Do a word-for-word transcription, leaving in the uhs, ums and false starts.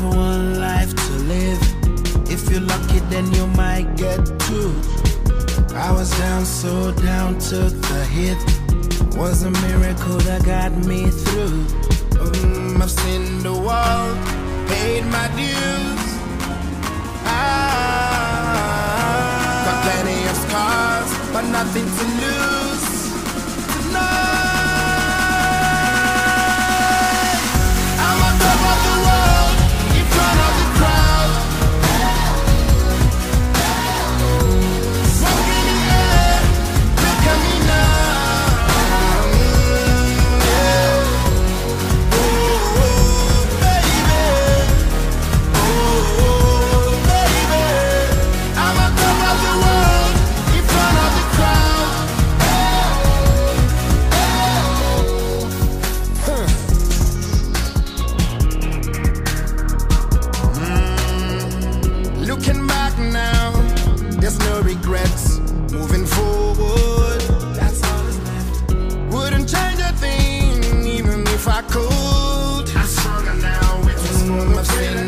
have one life to live. If you're lucky, then you might get two. I was down, so down, took the hit. Was a miracle that got me through. Um, I've seen the world, paid my dues. Ah, got plenty of scars, but nothing to lose. Tonight, I'm on top of the world, in front of the crowd. Smoking in the air, look at me now. Looking back now, there's no regrets. Moving forward, that's all that's left. Wouldn't change a thing, even if I could. I'm stronger now, it's for the